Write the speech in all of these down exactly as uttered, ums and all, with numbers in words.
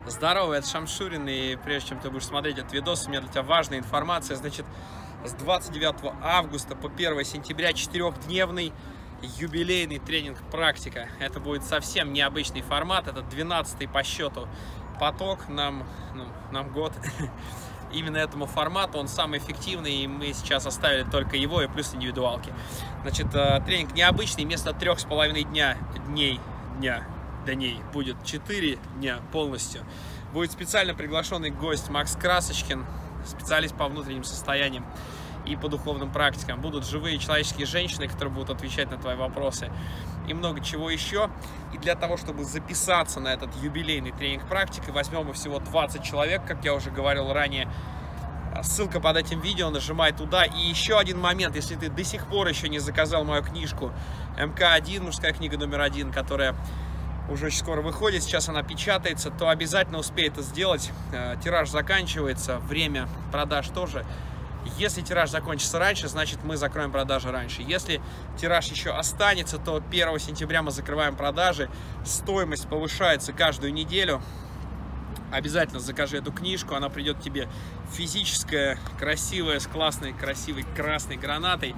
Здорово, это Шамшурин, и прежде чем ты будешь смотреть этот видос, у меня для тебя важная информация. Значит, с двадцать девятого августа по первое сентября четырехдневный юбилейный тренинг «Практика». Это будет совсем необычный формат, это двенадцатый по счету поток, нам, ну, нам год. Именно этому формату, он самый эффективный, и мы сейчас оставили только его и плюс индивидуалки. Значит, тренинг необычный, вместо трех с половиной дня, дней, дня, дней будет четыре дня полностью. Будет специально приглашенный гость Макс Красочкин, специалист по внутренним состояниям и по духовным практикам. Будут живые человеческие женщины, которые будут отвечать на твои вопросы и много чего еще. И для того, чтобы записаться на этот юбилейный тренинг «Практика», возьмем мы всего двадцать человек, как я уже говорил ранее. Ссылка под этим видео, нажимай туда. И еще один момент, если ты до сих пор еще не заказал мою книжку эм ка один, мужская книга номер один, которая уже очень скоро выходит, сейчас она печатается, то обязательно успей это сделать. Тираж заканчивается, время продаж тоже. Если тираж закончится раньше, значит мы закроем продажи раньше. Если тираж еще останется, то первого сентября мы закрываем продажи. Стоимость повышается каждую неделю. Обязательно закажи эту книжку, она придет тебе физическая, красивая, с классной, красивой красной гранатой.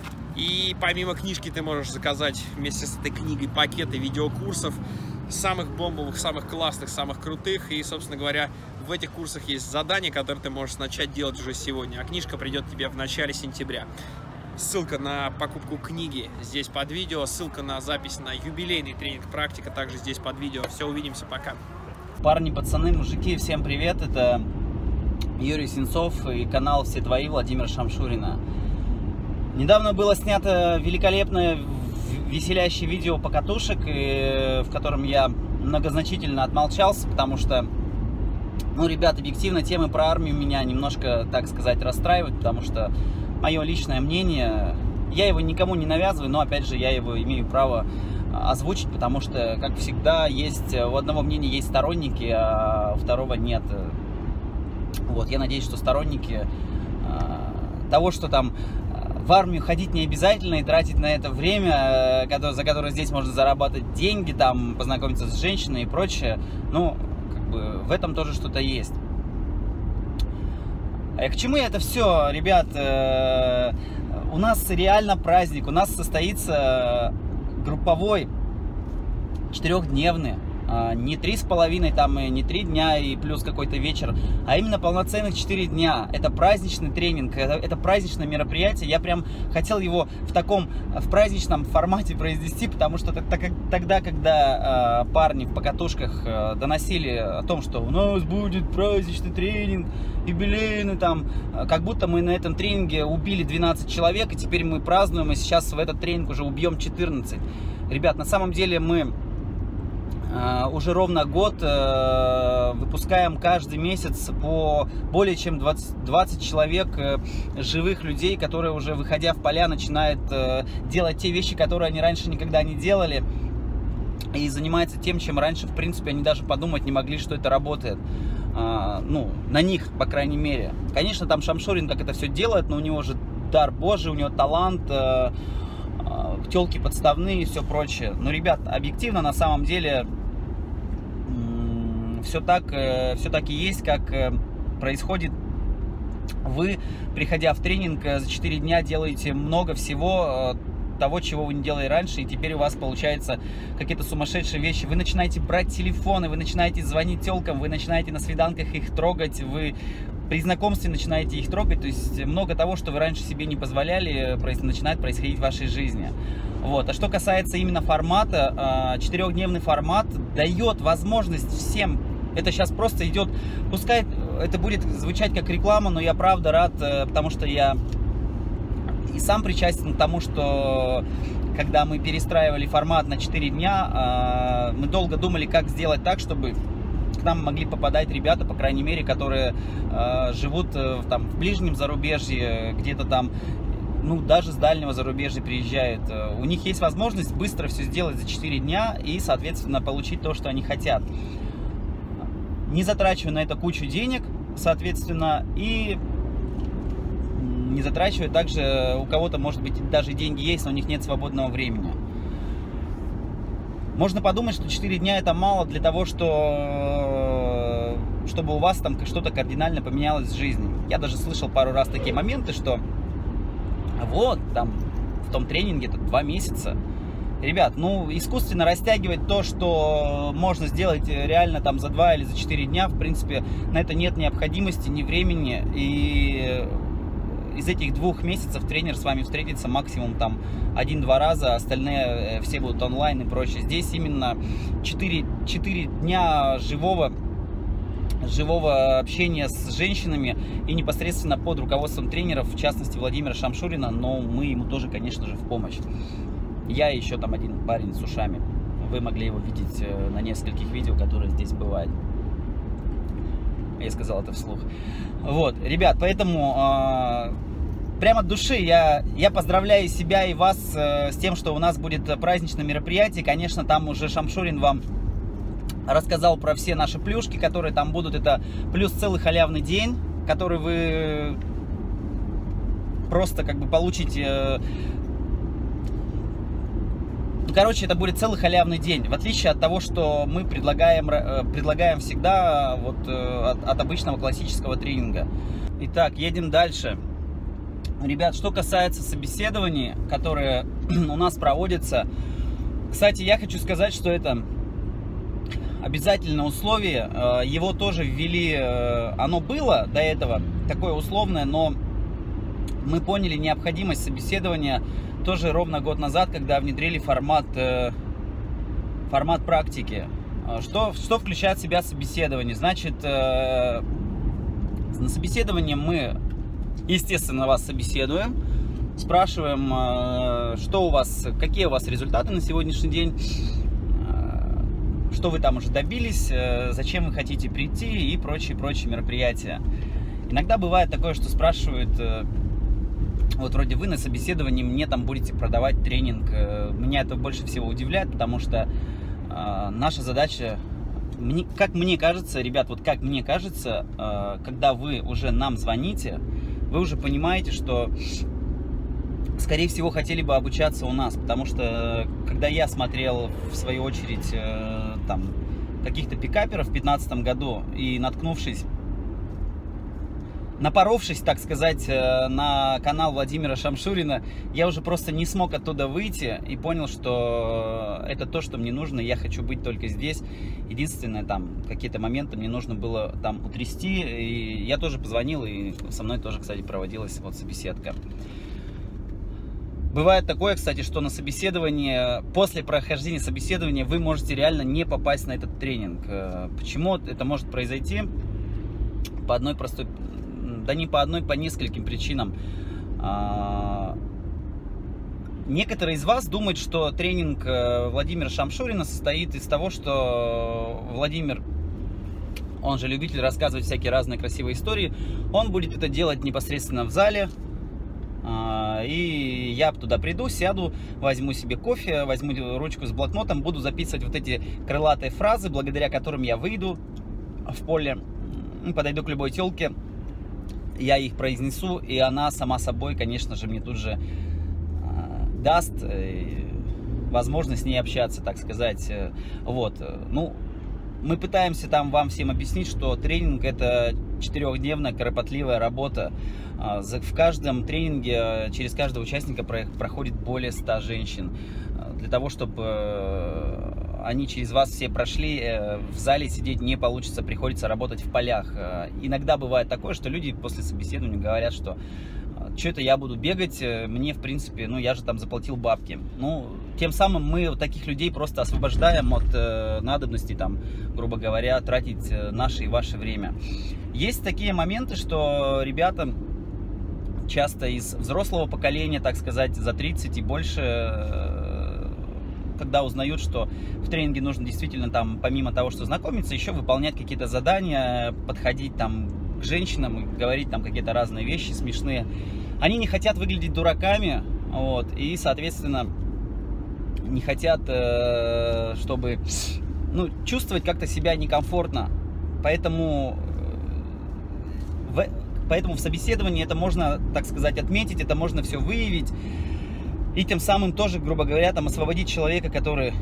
И помимо книжки ты можешь заказать вместе с этой книгой пакеты видеокурсов, самых бомбовых, самых классных, самых крутых. И, собственно говоря, в этих курсах есть задания, которые ты можешь начать делать уже сегодня. А книжка придет тебе в начале сентября. Ссылка на покупку книги здесь под видео, ссылка на запись на юбилейный тренинг «Практика» также здесь под видео. Все, увидимся, пока. Парни, пацаны, мужики, всем привет! Это Юрий Сенцов и канал «Все твои» Владимира Шамшурина. Недавно было снято великолепное веселящее видео покатушек, и, в котором я многозначительно отмолчался, потому что, ну, ребят, объективно темы про армию меня немножко, так сказать, расстраивают, потому что мое личное мнение, я его никому не навязываю, но, опять же, я его имею право озвучить, потому что, как всегда, есть у одного мнения есть сторонники, а у второго нет. Вот, я надеюсь, что сторонники того, что там в армию ходить не обязательно и тратить на это время, за которое здесь можно зарабатывать деньги, там, познакомиться с женщиной и прочее, ну, как бы в этом тоже что-то есть. А к чему это все, ребят? У нас реально праздник, у нас состоится групповой четырехдневный, не три с половиной, там, и не три дня и плюс какой-то вечер, а именно полноценных четыре дня. Это праздничный тренинг, это, это праздничное мероприятие. Я прям хотел его в таком, в праздничном формате произвести, потому что так, тогда, когда э, парни в покатушках э, доносили о том, что у нас будет праздничный тренинг, юбилейный, там, как будто мы на этом тренинге убили двенадцать человек, и теперь мы празднуем, и сейчас в этот тренинг уже убьем четырнадцать. Ребят, на самом деле мы Uh, уже ровно год uh, выпускаем каждый месяц по более чем двадцать, двадцать человек uh, живых людей, которые уже, выходя в поля, начинают uh, делать те вещи, которые они раньше никогда не делали, и занимаются тем, чем раньше, в принципе, они даже подумать не могли, что это работает. Uh, ну, на них, по крайней мере. Конечно, там Шамшурин как это все делает, но у него же дар Божий, у него талант, uh, uh, телки подставные и все прочее. Но, ребят, объективно, на самом деле, все так, все так и есть, как происходит. Вы, приходя в тренинг, за четыре дня делаете много всего того, чего вы не делали раньше, и теперь у вас получаются какие-то сумасшедшие вещи. Вы начинаете брать телефоны, вы начинаете звонить телкам, вы начинаете на свиданках их трогать, вы при знакомстве начинаете их трогать, то есть много того, что вы раньше себе не позволяли, начинает происходить в вашей жизни. Вот. А что касается именно формата, четырехдневный формат дает возможность всем, это сейчас просто идет, пускай это будет звучать как реклама, но я правда рад, потому что я и сам причастен к тому, что когда мы перестраивали формат на четыре дня, мы долго думали, как сделать так, чтобы к нам могли попадать ребята, по крайней мере, которые живут там в ближнем зарубежье, где-то там, ну, даже с дальнего зарубежья приезжают. У них есть возможность быстро все сделать за четыре дня и, соответственно, получить то, что они хотят. Не затрачивая на это кучу денег, соответственно, и не затрачивая также, у кого-то, может быть, даже деньги есть, но у них нет свободного времени. Можно подумать, что четыре дня это мало для того, что чтобы у вас там что-то кардинально поменялось в жизни. Я даже слышал пару раз такие моменты, что вот, там, в том тренинге это два месяца. Ребят, ну, искусственно растягивать то, что можно сделать реально там за два или за четыре дня, в принципе, на это нет необходимости, ни времени. И из этих двух месяцев тренер с вами встретится максимум там один-два раза, остальные все будут онлайн и прочее. Здесь именно четыре дня живого, живого общения с женщинами и непосредственно под руководством тренеров, в частности Владимира Шамшурина, но мы ему тоже, конечно же, в помощь. Я и еще там один парень с ушами. Вы могли его видеть на нескольких видео, которые здесь бывают. Я сказал это вслух. Вот, ребят, поэтому э, прямо от души я, я поздравляю себя и вас э, с тем, что у нас будет праздничное мероприятие. Конечно, там уже Шамшурин вам рассказал про все наши плюшки, которые там будут. Это плюс целый халявный день, который вы просто как бы получите... Короче, это будет целый халявный день, в отличие от того, что мы предлагаем, предлагаем всегда вот, от, от обычного классического тренинга. Итак, едем дальше. Ребят, что касается собеседований, которые у нас проводятся, кстати, я хочу сказать, что это обязательное условие, его тоже ввели, оно было до этого такое условное, но мы поняли необходимость собеседования тоже ровно год назад, когда внедрили формат, э, формат практики. Что, что включает в себя собеседование? Значит, э, на собеседовании мы, естественно, вас собеседуем, спрашиваем, э, что у вас, какие у вас результаты на сегодняшний день, э, что вы там уже добились, э, зачем вы хотите прийти и прочие-прочие мероприятия. Иногда бывает такое, что спрашивают... Э, Вот вроде вы на собеседовании мне там будете продавать тренинг. Меня это больше всего удивляет, потому что э, наша задача, мне, как мне кажется, ребят, вот как мне кажется, э, когда вы уже нам звоните, вы уже понимаете, что, скорее всего, хотели бы обучаться у нас. Потому что, когда я смотрел, в свою очередь, э, там, каких-то пикаперов в две тысячи пятнадцатом году и наткнувшись, напоровшись, так сказать, на канал Владимира Шамшурина, я уже просто не смог оттуда выйти и понял, что это то, что мне нужно, я хочу быть только здесь. Единственное, там, какие-то моменты мне нужно было там утрясти, и я тоже позвонил, и со мной тоже, кстати, проводилась вот собеседка. Бывает такое, кстати, что на собеседование, после прохождения собеседования вы можете реально не попасть на этот тренинг. Почему это может произойти? По одной простой... Да не по одной, по нескольким причинам. Некоторые из вас думают, что тренинг Владимира Шамшурина состоит из того, что Владимир, он же любитель рассказывать всякие разные красивые истории, он будет это делать непосредственно в зале. И я туда приду, сяду, возьму себе кофе, возьму ручку с блокнотом, буду записывать вот эти крылатые фразы, благодаря которым я выйду в поле, подойду к любой телке, я их произнесу, и она сама собой, конечно же, мне тут же э, даст э, возможность с ней общаться, так сказать. Вот. Ну, мы пытаемся там вам всем объяснить, что тренинг — это четырехдневная кропотливая работа. В каждом тренинге через каждого участника проходит более ста женщин. Для того, чтобы они через вас все прошли, в зале сидеть не получится, приходится работать в полях. Иногда бывает такое, что люди после собеседования говорят, что что это я буду бегать, мне, в принципе, ну, я же там заплатил бабки. Ну, тем самым мы таких людей просто освобождаем от э, надобности, там, грубо говоря, тратить наше и ваше время. Есть такие моменты, что ребята часто из взрослого поколения, так сказать, за тридцать и больше, э, когда узнают, что в тренинге нужно действительно там, помимо того, что знакомиться, еще выполнять какие-то задания, подходить там к женщинам и говорить там какие-то разные вещи смешные. Они не хотят выглядеть дураками, вот, и, соответственно, не хотят, э, чтобы, ну, чувствовать как-то себя некомфортно. Поэтому, э, в, поэтому в собеседовании это можно, так сказать, отметить, это можно все выявить. И тем самым тоже, грубо говоря, там освободить человека, который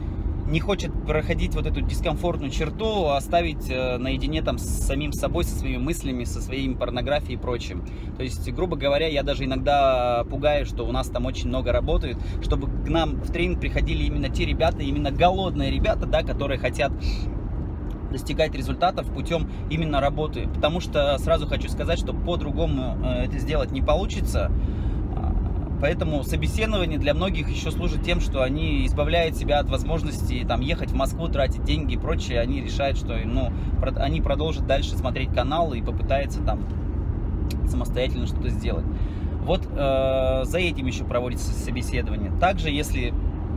не хочет проходить вот эту дискомфортную черту, оставить наедине там с самим собой, со своими мыслями, со своей порнографией и прочим. То есть, грубо говоря, я даже иногда пугаю, что у нас там очень много работают, чтобы к нам в тренинг приходили именно те ребята, именно голодные ребята, да, которые хотят достигать результатов путем именно работы. Потому что сразу хочу сказать, что по-другому это сделать не получится. Поэтому собеседование для многих еще служит тем, что они избавляют себя от возможности там, ехать в Москву, тратить деньги и прочее. Они решают, что ну, они продолжат дальше смотреть канал и попытаются там самостоятельно что-то сделать. Вот э, за этим еще проводится собеседование. Также, если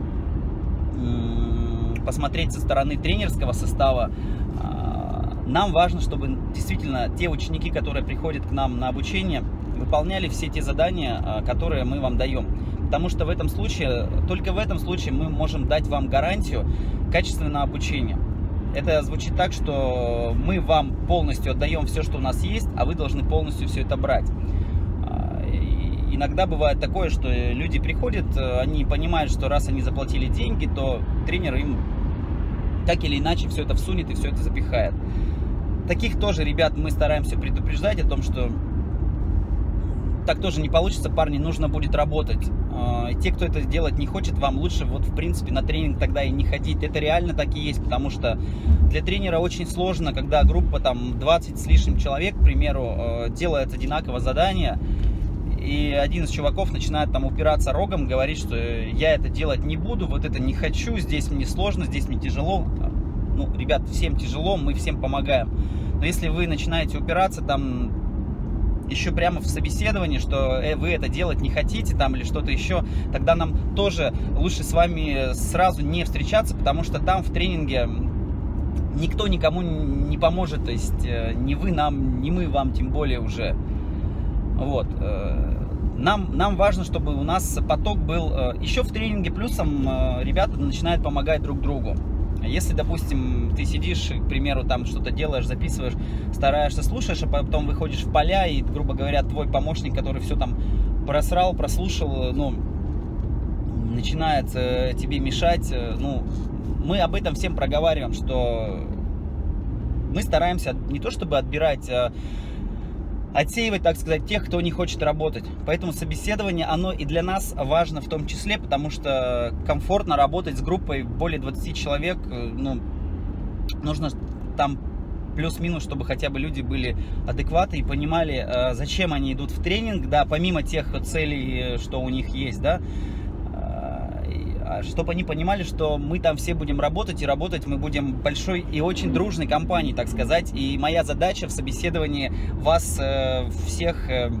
э, посмотреть со стороны тренерского состава, э, нам важно, чтобы действительно те ученики, которые приходят к нам на обучение, выполняли все те задания, которые мы вам даем. Потому что в этом случае, только в этом случае мы можем дать вам гарантию качественного обучения. Это звучит так, что мы вам полностью отдаем все, что у нас есть, а вы должны полностью все это брать. И иногда бывает такое, что люди приходят, они понимают, что раз они заплатили деньги, то тренер им так или иначе все это всунет и все это запихает. Таких тоже ребят мы стараемся предупреждать о том, что так тоже не получится, парни, нужно будет работать. Те, кто это делать не хочет, вам лучше вот в принципе на тренинг тогда и не ходить. Это реально так и есть, потому что для тренера очень сложно, когда группа там двадцать с лишним человек, к примеру, делает одинаковое задание, и один из чуваков начинает там упираться рогом, говорит, что я это делать не буду, вот это не хочу, здесь мне сложно, здесь мне тяжело. Ну, ребят, всем тяжело, мы всем помогаем. Но если вы начинаете упираться там еще прямо в собеседовании, что э, вы это делать не хотите там или что-то еще, тогда нам тоже лучше с вами сразу не встречаться, потому что там в тренинге никто никому не поможет, то есть э, ни вы нам, ни мы вам, тем более уже. Вот. Э, нам, нам важно, чтобы у нас поток был. Э, еще в тренинге плюсом э, ребята начинают помогать друг другу. Если, допустим, ты сидишь, к примеру, там что-то делаешь, записываешь, стараешься, слушаешь, а потом выходишь в поля, и, грубо говоря, твой помощник, который все там просрал, прослушал, ну, начинает э, тебе мешать. Э, ну, мы об этом всем проговариваем, что мы стараемся не то чтобы отбирать, а отсеивать, так сказать, тех, кто не хочет работать. Поэтому собеседование, оно и для нас важно в том числе, потому что комфортно работать с группой более двадцати человек, ну, нужно там плюс-минус, чтобы хотя бы люди были адекваты и понимали, зачем они идут в тренинг, да, помимо тех целей, что у них есть, да, чтобы они понимали, что мы там все будем работать, и работать мы будем большой и очень дружной компанией, так сказать. И моя задача в собеседовании вас э, всех, э,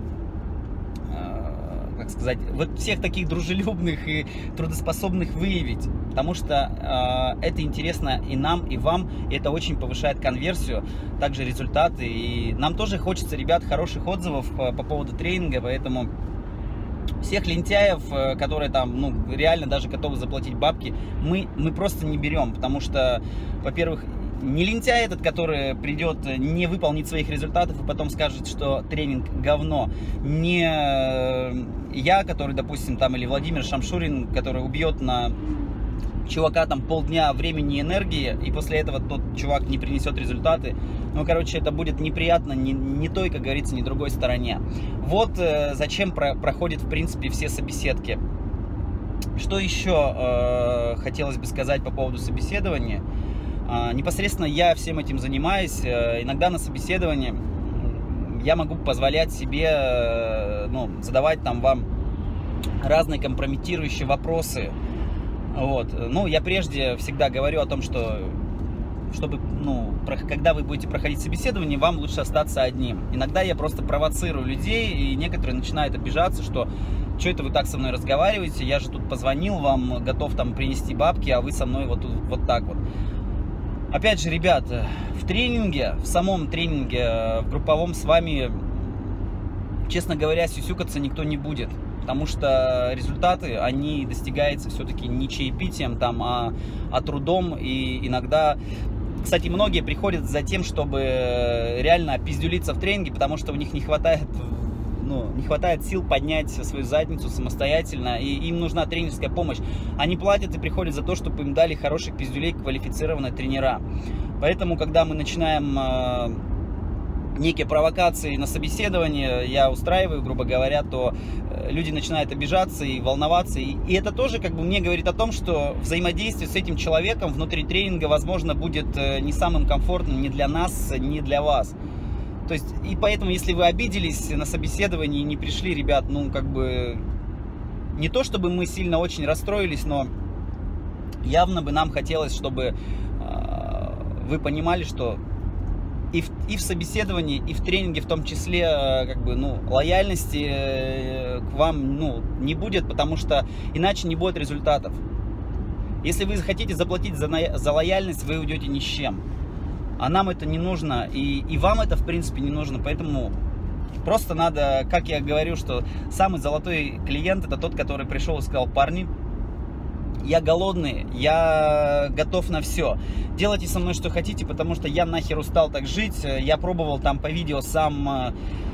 э, как сказать, вот всех таких дружелюбных и трудоспособных выявить, потому что э, это интересно и нам, и вам, и это очень повышает конверсию, также результаты. И нам тоже хочется, ребят, хороших отзывов по, по поводу тренинга, поэтому всех лентяев, которые там, ну, реально даже готовы заплатить бабки, мы, мы просто не берем, потому что, во-первых, не лентяй этот, который придет, не выполнит своих результатов и потом скажет, что тренинг говно, не я, который, допустим, там, или Владимир Шамшурин, который убьет на чувака там полдня времени и энергии, и после этого тот чувак не принесет результаты. Ну, короче, это будет неприятно ни, ни той, как говорится, ни другой стороне. Вот э, зачем про, проходят, в принципе, все собеседки. Что еще э, хотелось бы сказать по поводу собеседования? Э, непосредственно я всем этим занимаюсь. Э, иногда на собеседовании я могу позволять себе э, ну, задавать там вам разные компрометирующие вопросы. Вот. Ну, я прежде всегда говорю о том, что чтобы, ну, когда вы будете проходить собеседование, вам лучше остаться одним. Иногда я просто провоцирую людей, и некоторые начинают обижаться, что что это вы так со мной разговариваете, я же тут позвонил вам, готов там принести бабки, а вы со мной вот, вот так вот. Опять же, ребят, в тренинге, в самом тренинге, в групповом с вами, честно говоря, сюсюкаться никто не будет. Потому что результаты, они достигаются все-таки не чаепитием, там, а, а трудом. И иногда, кстати, многие приходят за тем, чтобы реально опиздюлиться в тренинге, потому что у них не хватает, ну, не хватает сил поднять свою задницу самостоятельно, и им нужна тренерская помощь. Они платят и приходят за то, чтобы им дали хороших пиздюлей, квалифицированные тренера. Поэтому, когда мы начинаем э, некие провокации на собеседование, я устраиваю, грубо говоря, то э, люди начинают обижаться и волноваться. И, и это тоже как бы мне говорит о том, что взаимодействие с этим человеком внутри тренинга, возможно, будет э, не самым комфортным ни для нас, ни для вас. То есть, и поэтому, если вы обиделись на собеседовании и не пришли, ребят, ну, как бы, не то чтобы мы сильно очень расстроились, но явно бы нам хотелось, чтобы э, вы понимали, что и в, и в собеседовании, и в тренинге в том числе, э, как бы, ну, лояльности э, к вам, ну, не будет, потому что иначе не будет результатов. Если вы захотите заплатить за, за лояльность, вы уйдете ни с чем. А нам это не нужно, и, и вам это, в принципе, не нужно, поэтому просто надо, как я говорю, что самый золотой клиент — это тот, который пришел и сказал: парни, я голодный, я готов на все, делайте со мной что хотите, потому что я нахер устал так жить, я пробовал там по видео сам э,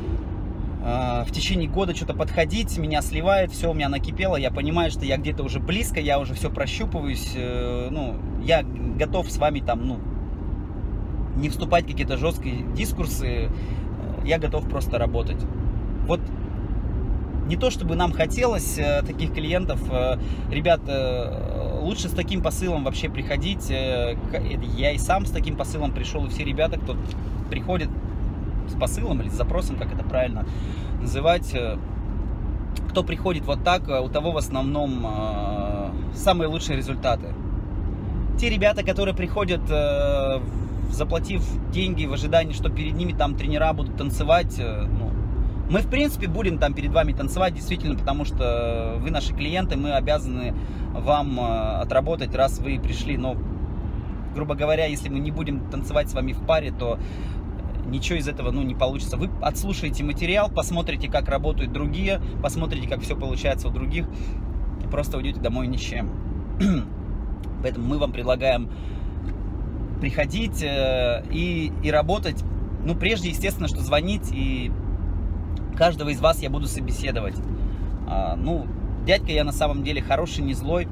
э, в течение года что-то подходить, меня сливает, все у меня накипело, я понимаю, что я где-то уже близко, я уже все прощупываюсь, э, ну, я готов с вами там, ну, не вступать в какие-то жесткие дискурсы, я готов просто работать. Вот не то чтобы нам хотелось э, таких клиентов, э, ребят, э, лучше с таким посылом вообще приходить. Э, я и сам с таким посылом пришел, и все ребята, кто приходит с посылом или с запросом, как это правильно называть, э, кто приходит вот так, у того в основном э, самые лучшие результаты. Те ребята, которые приходят э, заплатив деньги в ожидании, что перед ними там тренера будут танцевать, ну, мы в принципе будем там перед вами танцевать, действительно, потому что вы наши клиенты, мы обязаны вам отработать, раз вы пришли. Но, грубо говоря, если мы не будем танцевать с вами в паре, то ничего из этого, ну, не получится. Вы отслушаете материал, посмотрите, как работают другие, посмотрите, как все получается у других, и просто уйдете домой ни с чем. Поэтому мы вам предлагаем приходить э, и, и работать. Ну, прежде, естественно, что звонить, и каждого из вас я буду собеседовать. А, ну, дядька я на самом деле хороший, не злой.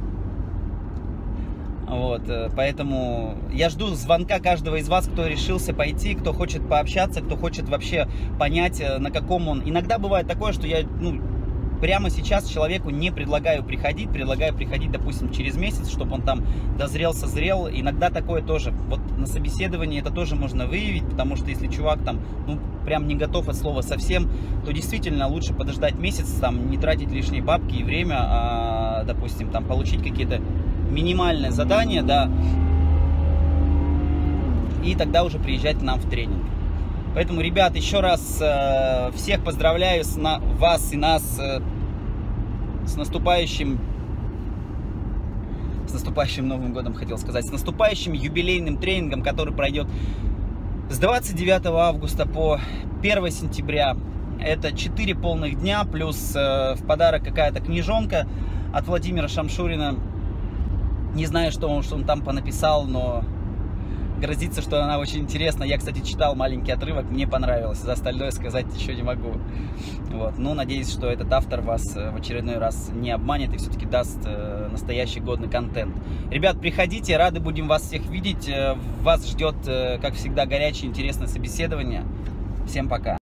Вот, э, поэтому я жду звонка каждого из вас, кто решился пойти, кто хочет пообщаться, кто хочет вообще понять, на каком он... Иногда бывает такое, что я, ну, прямо сейчас человеку не предлагаю приходить, предлагаю приходить, допустим, через месяц, чтобы он там дозрел, созрел. Иногда такое тоже. Вот на собеседовании это тоже можно выявить, потому что если чувак там, ну, прям не готов от слова совсем, то действительно лучше подождать месяц, там, не тратить лишние бабки и время, а, допустим, там, получить какие-то минимальные задания, да, и тогда уже приезжать к нам в тренинг. Поэтому, ребят, еще раз э, всех поздравляю с на, вас и нас э, с наступающим, с наступающим Новым годом, хотел сказать, с наступающим юбилейным тренингом, который пройдет с двадцать девятого августа по первое сентября. Это четыре полных дня, плюс э, в подарок какая-то книжонка от Владимира Шамшурина. Не знаю, что он, что он там понаписал, но... грозится, что она очень интересна. Я, кстати, читал маленький отрывок, мне понравилось. За остальное сказать еще не могу. Вот. Ну, надеюсь, что этот автор вас в очередной раз не обманет и все-таки даст настоящий годный контент. Ребят, приходите, рады будем вас всех видеть. Вас ждет, как всегда, горячее, интересное собеседование. Всем пока.